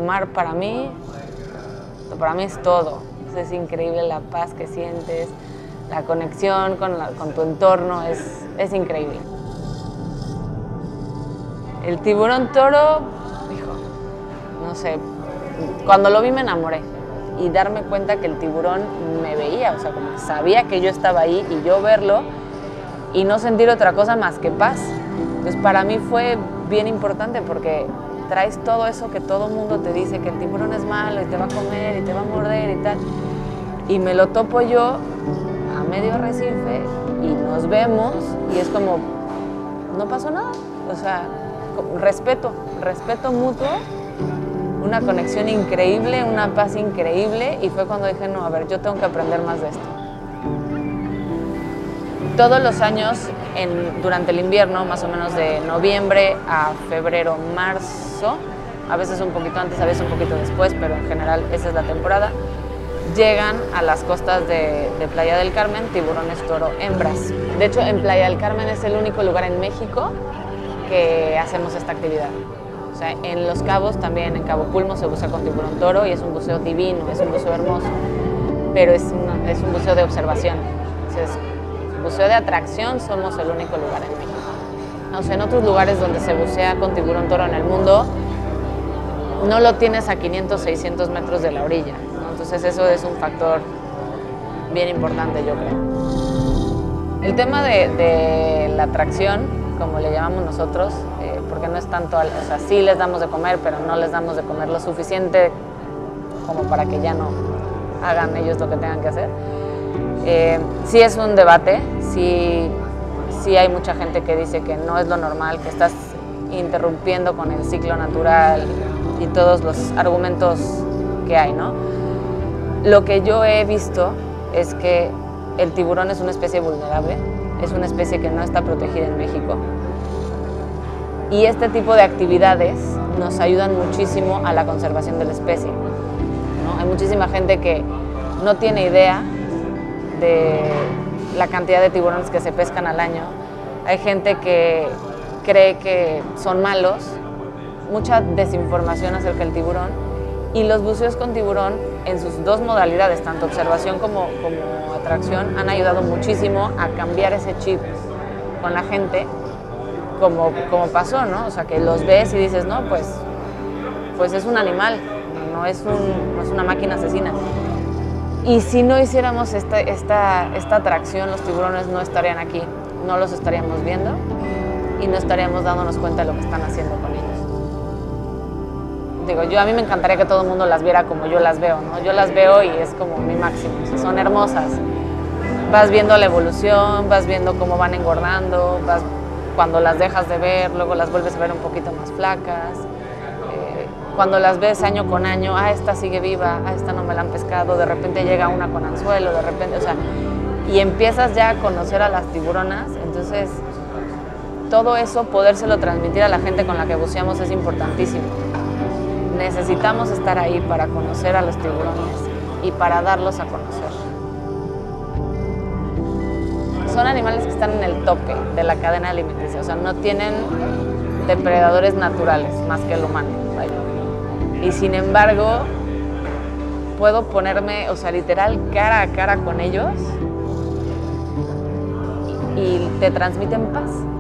mar para mí es todo. Es increíble la paz que sientes, la conexión con tu entorno, es increíble. El tiburón toro, hijo, no sé, cuando lo vi me enamoré y darme cuenta que el tiburón me veía, o sea, como que sabía que yo estaba ahí y yo verlo y no sentir otra cosa más que paz. Entonces para mí fue bien importante porque traes todo eso que todo el mundo te dice, que el tiburón es malo y te va a comer y te va a morder y tal. Y me lo topo yo a medio arrecife y nos vemos y es como, no pasó nada. O sea, respeto mutuo, una conexión increíble, una paz increíble y fue cuando dije, no, a ver, yo tengo que aprender más de esto. Todos los años, durante el invierno, más o menos de noviembre a febrero, marzo, a veces un poquito antes, a veces un poquito después, pero en general esa es la temporada, llegan a las costas de Playa del Carmen tiburones toro hembras. De hecho, en Playa del Carmen es el único lugar en México que hacemos esta actividad. O sea, en Los Cabos, también en Cabo Pulmo, se bucea con tiburón toro y es un buceo divino, es un buceo hermoso, pero es un buceo de observación. Entonces, buceo de atracción somos el único lugar en México. O sea, en otros lugares donde se bucea con tiburón toro en el mundo, no lo tienes a 500, 600 metros de la orilla, ¿no? Entonces eso es un factor bien importante, yo creo. El tema de la atracción, como le llamamos nosotros, porque no es tanto, o sea, sí les damos de comer, pero no les damos de comer lo suficiente como para que ya no hagan ellos lo que tengan que hacer. Sí es un debate, sí hay mucha gente que dice que no es lo normal, que estás interrumpiendo con el ciclo natural y todos los argumentos que hay, ¿no? Lo que yo he visto es que el tiburón es una especie vulnerable, es una especie que no está protegida en México y este tipo de actividades nos ayudan muchísimo a la conservación de la especie, ¿no? Hay muchísima gente que no tiene idea de la cantidad de tiburones que se pescan al año. Hay gente que cree que son malos, mucha desinformación acerca del tiburón y los buceos con tiburón en sus dos modalidades, tanto observación como atracción, han ayudado muchísimo a cambiar ese chip con la gente como pasó, ¿no? O sea, que los ves y dices, no, pues es un animal, no es una máquina asesina. Y si no hiciéramos esta atracción, los tiburones no estarían aquí, no los estaríamos viendo y no estaríamos dándonos cuenta de lo que están haciendo con ellos. Digo, a mí me encantaría que todo el mundo las viera como yo las veo, ¿no? Yo las veo y es como mi máximo, o sea, son hermosas. Vas viendo la evolución, vas viendo cómo van engordando, cuando las dejas de ver, luego las vuelves a ver un poquito más flacas. Cuando las ves año con año, esta sigue viva, esta no me la han pescado, de repente llega una con anzuelo, de repente, o sea, y empiezas ya a conocer a las tiburonas, entonces todo eso, podérselo transmitir a la gente con la que buceamos es importantísimo. Necesitamos estar ahí para conocer a los tiburones y para darlos a conocer. Son animales que están en el tope de la cadena alimenticia, o sea, no tienen depredadores naturales más que el humano. Y sin embargo, puedo ponerme, o sea, literal, cara a cara con ellos y te transmiten paz.